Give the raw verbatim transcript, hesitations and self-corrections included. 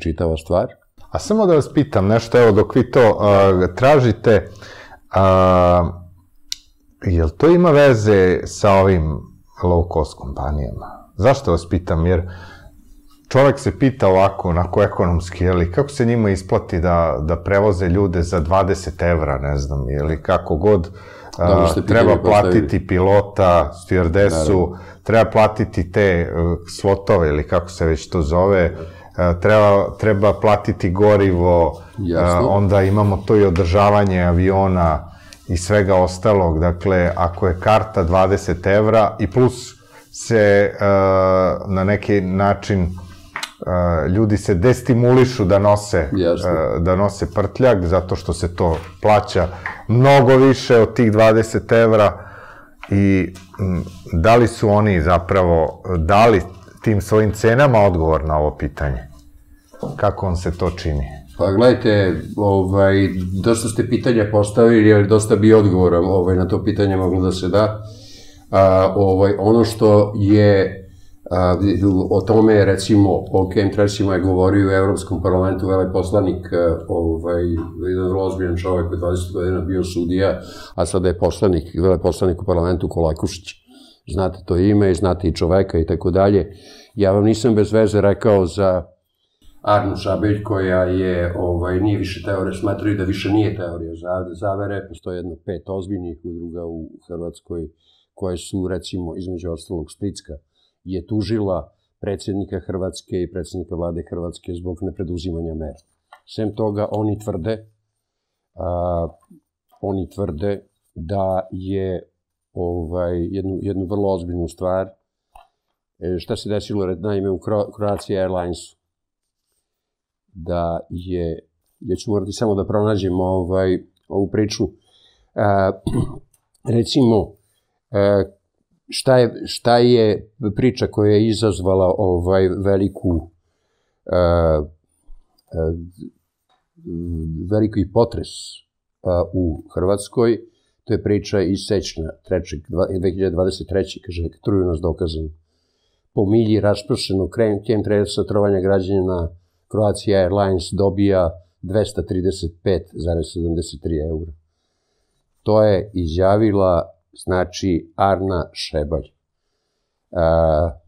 čitava stvar. A samo da vas pitam nešto, evo dok vi to tražite, jel to ima veze sa ovim low cost kompanijama? Zašto vas pitam? Jer čovek se pita ovako, onako ekonomski, jeli, kako se njima isplati da prevoze ljude za dvadeset evra, ne znam, ili kako god, treba platiti pilota, stjuardesu, treba platiti te slotove, ili kako se već to zove, treba platiti gorivo, onda imamo to i održavanje aviona i svega ostalog. Dakle, ako je karta dvadeset evra i plus se na neki način ljudi se destimulišu da nose prtljag, zato što se to plaća mnogo više od tih dvadeset evra. I da li su oni zapravo dali tim svojim cenama odgovor na ovo pitanje? Kako on se to čini? Pa gledajte, dosta ste pitanja postavili, jer dosta bi odgovora na to pitanje moglo da se da. Ono što je, o tome recimo, o chemtrailsima je govorio u Evropskom parlamentu veleposlanik, jedan vrlo ozbiljan čovek koji je dvadeset godina bio sudija, a sada je veleposlanik u parlamentu Kolakušić. Znate to ime i znate i čoveka i tako dalje. Ja vam nisam bez veze rekao za Arnu Šabelj, koja je, nije više teorija, smatraju da više nije teorija zavere. Postoje jedno pet ozbiljnih udruga u Hrvatskoj koje su, recimo, između ostalog Stricka, je tužila predsjednika Hrvatske i predsjednika vlade Hrvatske zbog nepreduzimanja mera. Sem toga, oni tvrde, oni tvrde da je jednu vrlo ozbiljnu stvar, šta se desilo, naime, u Croatia Airlinesu, da je, ja ću morati samo da pronađem ovu priču, recimo, šta je priča koja je izazvala veliku, veliki potres u Hrvatskoj, to je priča iz sečnja dve hiljade dvadeset treće. kaže, truju nas dokazano. Po milji rasprošenog chemtrailsa trovanja građana Croatia Airlines dobija dvesta trideset pet zarez sedamdeset tri eura. To je izjavila, znači, Arna Šebelj.